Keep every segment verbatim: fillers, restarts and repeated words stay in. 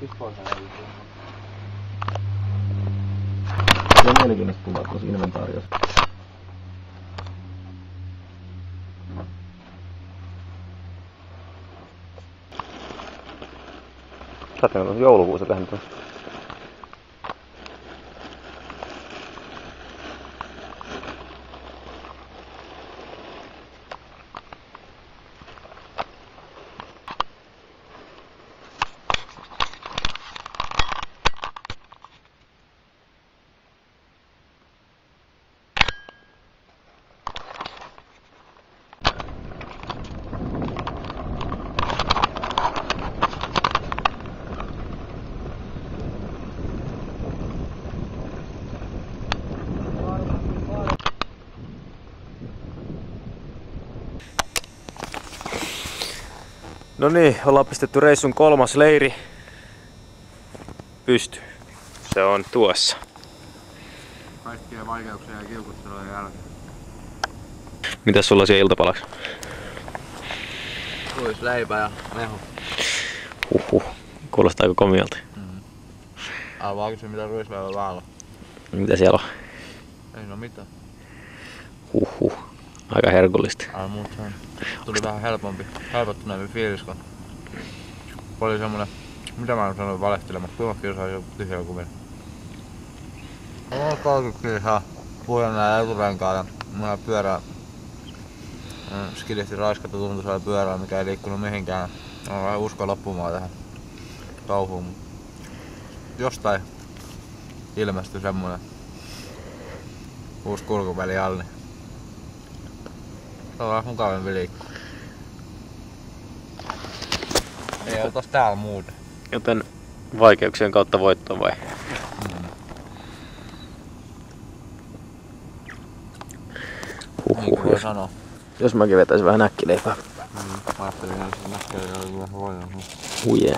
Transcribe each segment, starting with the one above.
Se on mielenkiintoista kuvaa tuossa inventaariossa. Sä oot tehnyt joulukuussa tehnyt tuossa. No niin, ollaan pistetty reissun kolmas leiri pystyyn. Se on tuossa. Kaikkia vaikeuksia ja kiukuttelujen jälkeen. Mitäs sulla siellä iltapalaksi? Ruisleipä ja mehu. Huhhuh, kuulostaa aika komialta. Mm-hmm. Älä vaan kysy mitä ruisleipä päällä. Mitä siellä on? Ei no mitään. Huhhuh, aika herkullista. Älä muut sen. Tuli vähän helpompi, helpottuneempi fiilis, kun oli semmonen, mitä mä en sanoin valehtelematta, kuinka kilsaa joku tyhjällä kuvilla. Mulla on kolmekymmentä kilsaa puhujan näin eturenkaan ja mulla pyörää skidihti raiskattu tuntuisella pyörällä, mikä ei liikkunut mihinkään. On vähän uskoa loppumaan tähän touhuun. Jostain ilmestyi semmonen uusi kulkuväli alle. Se on vähän mukavampi liikkua. Ei oltais täällä muuten. Joten vaikeuksien kautta voittoa vai? Mm. Huhhuh, niin jos, sanoa. jos mäkin vetäisin vähän näkkileipää. Mm. Mä ajattelin että se näkkileipä oli vähän voinut. Ujee.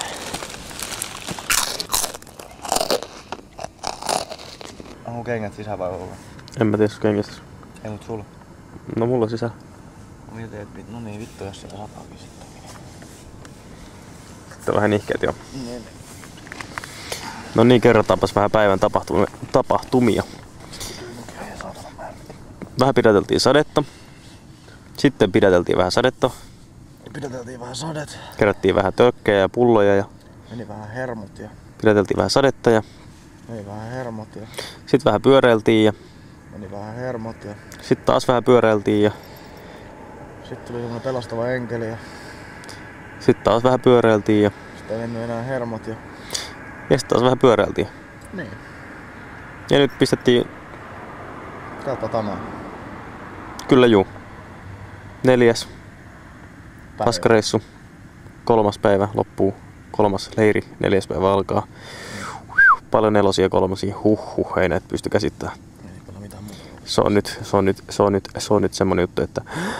Onko kengät sisään vai ulkona? En mä tiedä sun kengistä. Ei mut sulla. No mulla on sisään. Mietin, että no niin vittu jos sitä sataakin sitten. Sitten on vähän nihkeet jo. Niin. No niin, kerrotaanpas vähän päivän tapahtumia. tapahtumia. Vähän pidäteltiin sadetta. Sitten pidäteltiin vähän sadetta. Pidäteltiin vähän sadet. Kerättiin vähän tökkejä ja pulloja ja Meni vähän hermot ja pidäteltiin vähän sadetta ja meni vähän hermot ja sitten vähän pyöreiltiin ja meni vähän hermot ja sitten taas vähän pyöreiltiin ja sitten tuli semmonen pelastava enkeli ja sitten taas vähän pyöreiltiin ja sitten ei mennyt enää hermot ja ja sitten taas vähän pyöreiltiin. niin. Ja nyt pistettiin, Tätä tänään. kyllä juu, neljäs Päivä. paskareissu, kolmas päivä loppuu, kolmas leiri, neljäs päivä alkaa. Paljon nelosia ja kolmosia, huhhuh, ei näitä pysty käsittämään. Ei kyllä mitään muuta. Se on nyt, se on nyt, se on nyt, se on nyt semmonen juttu, että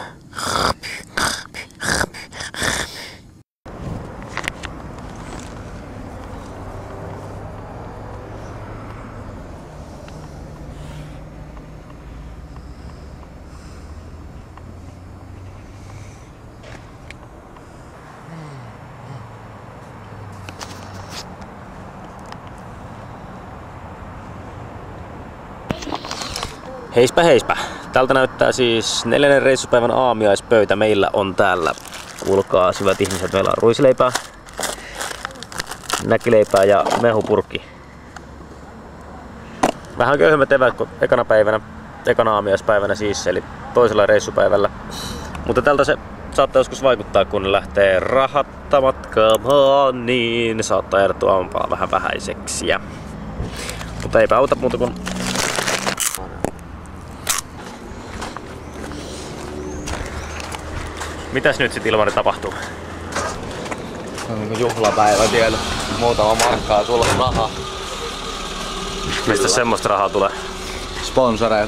heispä heispä. Tältä näyttää siis neljännen reissupäivän aamiaispöytä. Meillä on täällä, kuulkaa hyvät ihmiset, meillä on ruisleipää, näkkileipää ja mehupurkki. Vähän köyhemmät eväät kuin ekana päivänä, ekana aamiaispäivänä siis, eli toisella reissupäivällä. Mutta tältä se saattaa joskus vaikuttaa, kun lähtee rahatta matkaamaan, niin saattaa jäädä tuo aamupaala vähän vähäiseksi. Mutta eipä auta muuta kuin mitäs nyt sit Ilmari tapahtuu? Se on niinku juhlapäivä tiellä. Muutama markkaa sulla rahaa. Mistä semmoista rahaa tulee? Sponsoreilta.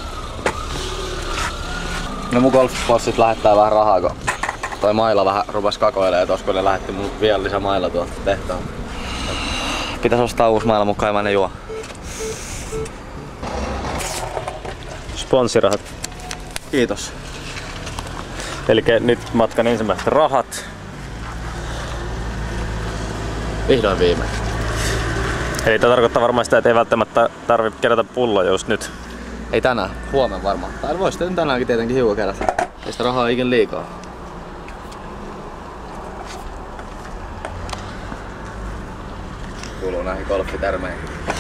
No mun golfbossit lähettää vähän rahaa, kun toi maila vähän rupes kakoilee tos, kun ne lähetti mun vielä lisää mailla tuolta tehtaan. Pitäis ostaa uusi maila, mutta kai mä ne juo. Sponssirahat. Kiitos. Eli nyt matkan ensimmäiset rahat. Vihdoin viimein. Eli tämä tarkoittaa varmaan sitä, että ei välttämättä tarvitse kerätä pulloa just nyt. Ei tänään, huomenna varmaan. Tai voi sitten tänäänkin tietenkin hiukan kerätä. Ei sitä rahaa ikinä liikaa. Kuuluu näihin golfitermeihin.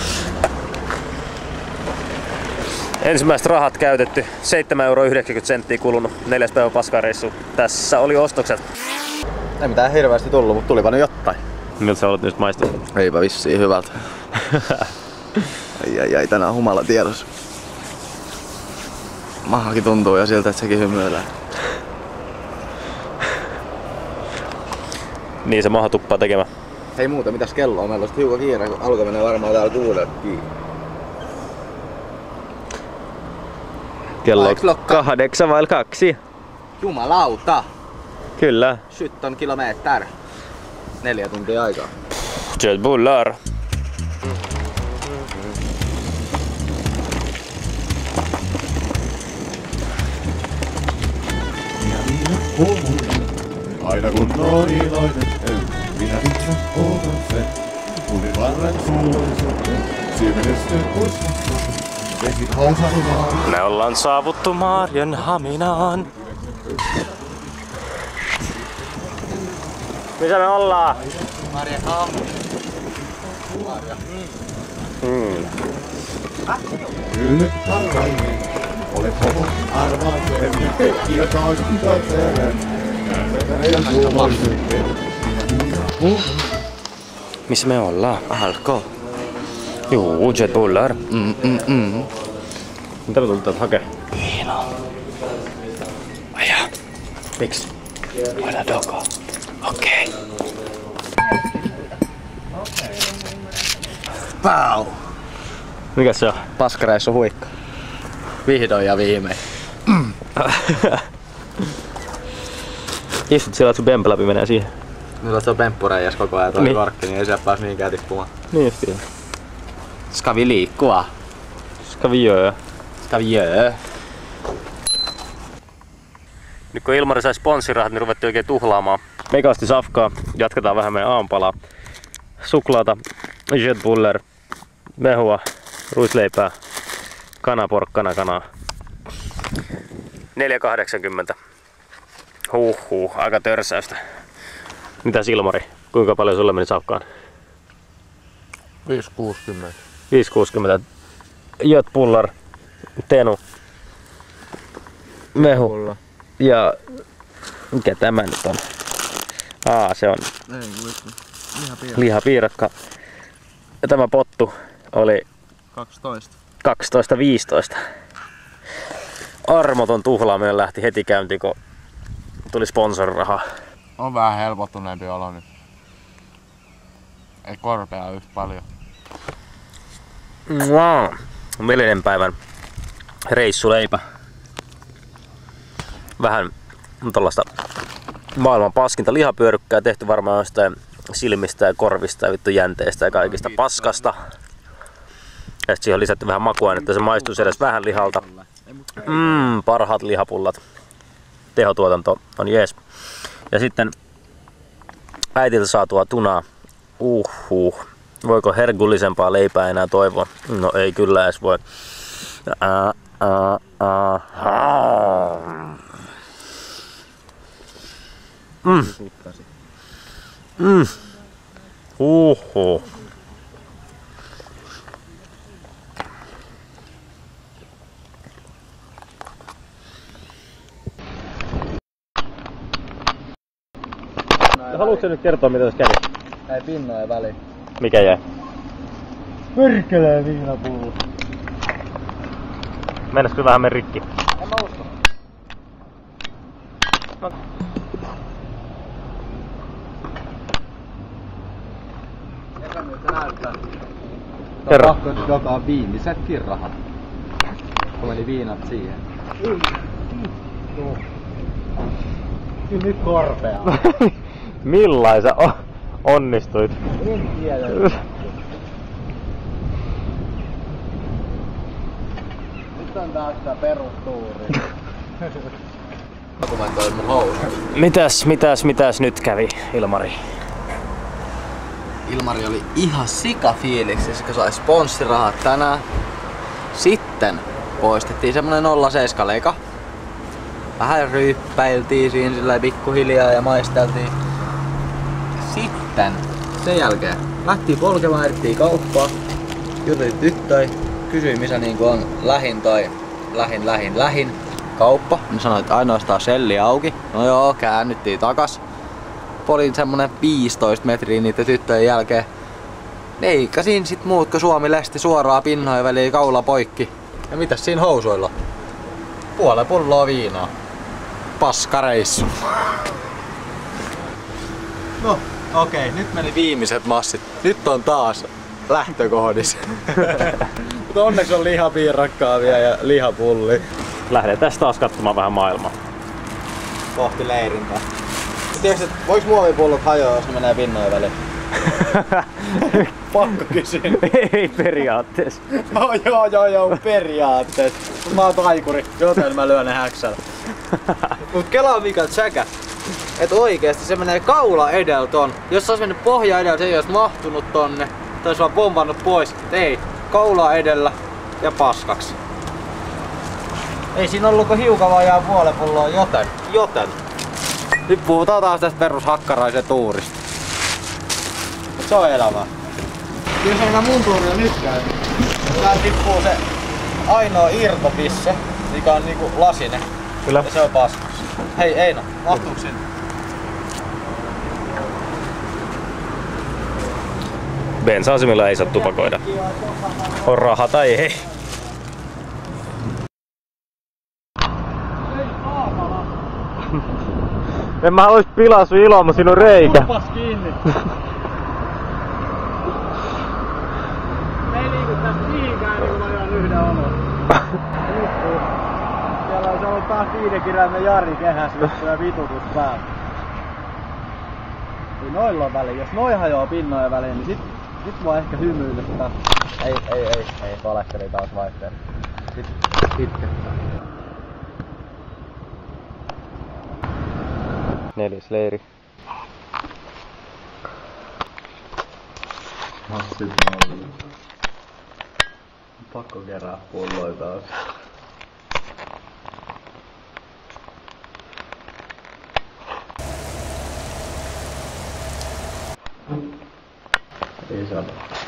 Ensimmäiset rahat käytetty. seitsemän euroa yhdeksänkymmentä senttiä kulunut. Neljäs päivä paskareissu. Tässä oli ostokset. Ei mitään hirveästi tullut, mutta tulipa nyt jotain. Miltä sä olet nyt maistunut? Eipä vissiin hyvältä. Ai ai ai, tänään on humala tiedossa. Mahakin tuntuu jo siltä, että sekin hymyilee. Niin se maha tuppaa tekemään. Hei muuta, mitäs kello on? Meillä on hiukan kiire, kun alkaa menee varmaan täällä kuudelta kiinni. Kello on kahdeksan vailla kaksi. Jumalauta! Kyllä. sytton kilometer. Neljä tuntia aikaa. Köttbullar. Aina kun on iloinen, minä itse ootan sen. Kunin varren suullisen, siemenesten uskossa. Vesit hausaimaan. Me ollaan saavuttu Maarianhaminaan. Missä me ollaan? Maarianhaminaan. Hmm. Kyllä harvainen, olet homo arvaan sen. Ja kaikki katselen. Missä me ollaan? Alko. Juu, Köttbullar. Mm, mm, mm. Mitä me tullut hakee? Viina. Aja. Miksi? Voidaan dokaa. Okei. Pau! Mikä se on? Paskareissu huikka. Vihdoin ja viimein. Istut sillä, että sun bempeläpi menee siihen. Nyt on tuo pemppureijas koko ajan toi Niin. korkki, niin ei siellä pääs niinkään tippumaan. Niin justiin. Skavi liikkua. Skavijöö. Skavi jöö. Nyt kun Ilmari sai sponssirahat, niin ruvettiin oikein tuhlaamaan. Mekasti safkaa. Jatketaan vähän meidän aamupalaa. Suklaata, Köttbullar, mehua, ruisleipää, kanaporkkana, kanaa. neljä kahdeksankymmentä. Huhhuh, aika törsäystä. Mitäs Ilmari? Kuinka paljon sulle meni safkaan? viisi kuusikymmentä. viisi kuusikymmentä. Köttbullar, Tenu, mehu Mulla. ja mikä tämä nyt on? Aa, se on Ei, ihan pian. lihapiirakka. Ja tämä pottu oli kaksitoista. kaksitoista viisitoista. Armoton tuhlaaminen lähti heti käyntiin, kun tuli sponsoriraha. On vähän helpottuneempi olo nyt. Ei korpea yhtä paljon. Wow. Neljännen päivän reissuleipä. Vähän tollaista maailman paskinta lihapyörykkää tehty varmaan jostain silmistä ja korvista ja vittu jänteistä ja kaikista paskasta. Ja sit siihen on lisätty vähän makuainetta, se maistuisi edes vähän lihalta. Mmm, parhaat lihapullat. Tehotuotanto on jees. Ja sitten äitiltä saatua tunaa. Uhuh. Voiko herkullisempaa leipää enää toivoa? No ei kyllä edes voi. Ää, ää, ää. Mm. Mm. Uhuh. Haluatko nyt kertoa mitä tässä kävi? Ei pinnoja väliin. Mikä jäi? Perkelee viinapullo. Mennäis kyllä vähän meni rikki. En mä usko. Mikä nyt näyttää? Kerro. Pakko dokaa viimeisetkin rahat. Kun meni viinat siihen. Kyllä nyt korpea. Millaisa o- onnistuit? En tiedä. Nyt on taas tää perustuuri. Kun mä toin mun housut. Mitäs, mitäs, mitäs nyt kävi, Ilmari? Ilmari oli ihan sikafiiliksissä, kun sai sponssirahat tänään. Sitten poistettiin semmonen nolla seitsemän leika. Vähän ryyppäiltiin siinä sillä pikkuhiljaa ja maisteltiin. Sitten sen jälkeen lähtiin polkemaan, erittiin kauppaa. Jutelin tyttöi, kysyin missä niinku on lähin tai lähin lähin lähin kauppa. Ne sanoi, että ainoastaan selli auki. No joo, käännyttiin takas. Olin semmonen viisitoista metriä niiden tyttöjen jälkeen. Leikkasin sit muut kuin Suomi Lesti suoraan pinnojen väliin kaula poikki. Ja mitäs siinä housuilla? Puolen pulloa viinaa. Paskareissu. No, okei, okay, nyt meni viimeiset massit. Nyt on taas lähtökohdissa. Mutta onneksi on lihapiirakkaa vielä ja lihapulli. Lähdetään taas katsomaan vähän maailmaa. Kohti leirintää. Tiedätkö, että voiko muovipullot hajoa, jos ne menee pinnojen väliin? Pakko kysyä. Ei periaatteessa. No joo joo joo, periaatteessa. Mut mä oon taikuri, joten mä lyön ne häksällä. Mut kelaa mikä tsäkä. Et oikeesti se menee kaula edellä ton. Jos se olisi mennyt pohja edellä, se ei olisi mahtunut tonne. Tai olisi vaan pompannut pois. Et ei, kaula edellä ja paskaksi. Ei siinä ollut kuin hiukan vajaa puolen pulloa, joten. Joten. Nyt puhutaan taas tästä perus hakkaraisen tuurista. Mut se on elämää. Kyllä se mun tuuri on nyt käynyt. Tää tippuu se ainoa irtopisse, mikä on niinku lasinen. Kyllä. Ja se on paskas. Hei Eino, mahtuuko sinne? Bensa-asemilla ei saa tupakoida. On raha tai ei. En mä haluis pilaa sun iloa, mutta siinä on reikä. Tupas kiinni! Me ei liiku tästä mihinkään niin kun ajan yhden olon. Siellä olisi ollut taas viiden kirjaimen Jari kehässä ja vitutus päällä. Ei noilla on väliin. Jos noi hajoaa pinnojen väliin, niin sit, sit mua ehkä hymyilyttää. Ei, ei, ei, ei. Valehteli taas vaihteella. Sit pitkättää. Neljäs leiri. Massit on pakko kerää pulloja taas. Ei sada.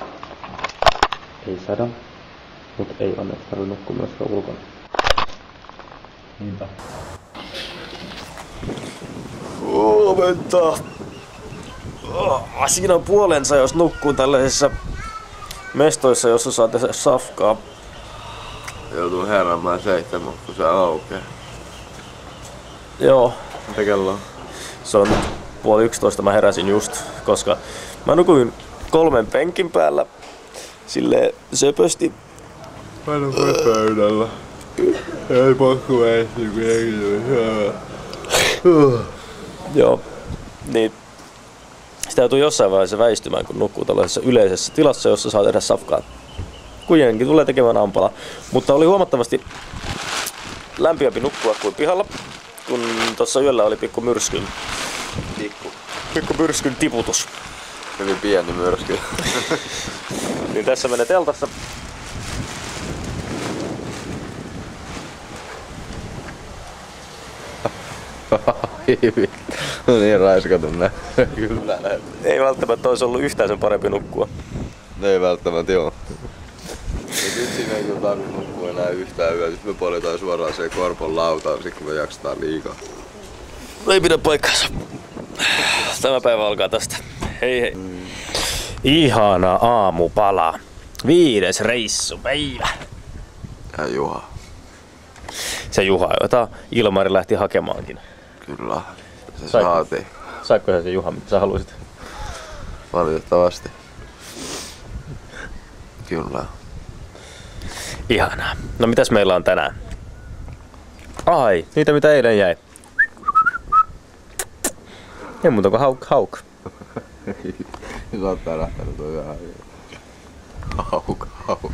Ei sada, mutta ei onneksi tarvitse nukkua myöskään ulkona. Niinpä. Huomenta! Oh, siinä on puolensa, jos nukkuu tällaisissa mestoissa, jossa saa tehdä safkaa. Joutuu heräämään seitsemän, kun se aukeaa. Joo. Mitä kello on? Se on nyt puoli yksitoista, mä heräsin just, koska mä nukuin kolmen penkin päällä silleen söpösti. Mä nukuin pöydällä. Ei pakko väistyä, kun ei tuli Joo, niin sitä joutuu jossain vaiheessa väistymään, kun nukkuu tällaisessa yleisessä tilassa, jossa saa tehdä safkaa. Kuitenkin tulee tekemään ampala, mutta oli huomattavasti lämpimämpi nukkua kuin pihalla, kun tuossa yöllä oli pikku myrskyn, Pikku. pikku myrskyn tiputus. Hyvin pieni myrsky. Niin tässä menee teltassa. No niin raiskatun nää. Kyllä. Ei välttämättä olisi ollut yhtään sen parempi nukkua. Ei välttämättä joo. Ja nyt siinä ei kyllä tarvitse nukkua enää yhtään yötä. Nyt me poljetaan suoraan siihen korpon lautaan, sit kun me jaksetaan liikaa. Ei pidä paikkaansa. Tämä päivä alkaa tästä. Hei hei. Mm. Ihana aamupala. Viides reissupäivä. Ja Juha. Se Juha, jota Ilmari lähti hakemaankin. Kyllä. Se Saiko? saatiin. Saiko se Juha, mitä sä haluaisit? Valitettavasti. Kyllä. Ihanaa. No mitäs meillä on tänään? Ai, niitä mitä eilen jäi. Ei muuta kuin hauk hauk. Saattaa lähtenyt toi vähän. Hauk, hauk.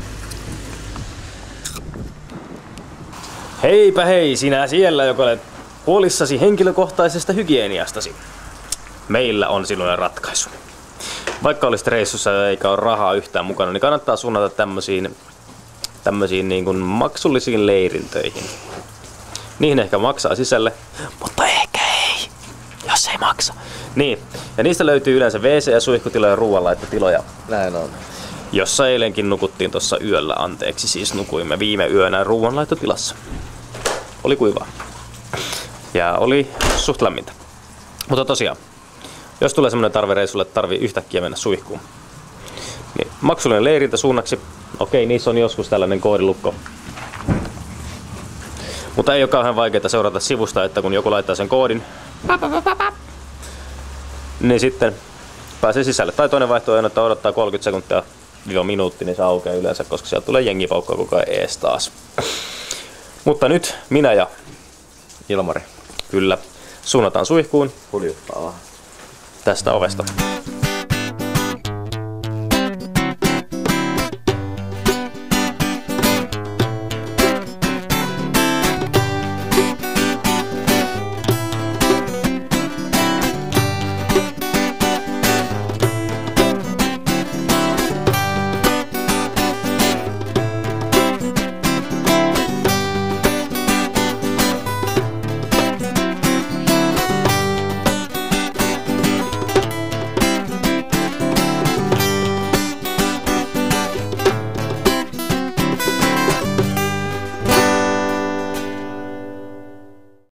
Heipä hei, sinä siellä, joka olet huolissasi henkilökohtaisesta hygieniastasi. Meillä on sinulle ratkaisu. vaikka olisit reissussa eikä ole rahaa yhtään mukana, niin kannattaa suunnata tämmöisiin, tämmöisiin niin kuin maksullisiin leirintöihin. Niihin ehkä maksaa sisälle, mutta ehkä ei, jos ei maksa. Niin, ja niistä löytyy yleensä wc- ja suihkutiloja ja ruoanlaittotiloja. Näin on. Jossa eilenkin nukuttiin tuossa yöllä, anteeksi, siis nukuimme viime yönä ruoanlaittotilassa. Oli kuivaa. Ja oli suht lämmintä. Mutta tosiaan, jos tulee semmoinen tarve reissulle, että tarvii yhtäkkiä mennä suihkuun, niin maksullinen leirintä suunnaksi. Okei, niissä on joskus tällainen koodilukko. Mutta ei ole kauhean vaikeaa seurata sivusta, että kun joku laittaa sen koodin, niin sitten pääsee sisälle. Tai toinen vaihtoehto on, että odottaa kolmekymmentä sekuntia viiva minuutti, niin se aukeaa yleensä, koska sieltä tulee jengi paukkaa koko ajan ees taas. Mutta nyt minä ja Ilmari, kyllä, suunnataan suihkuun Huljuttaa vähän. tästä ovesta.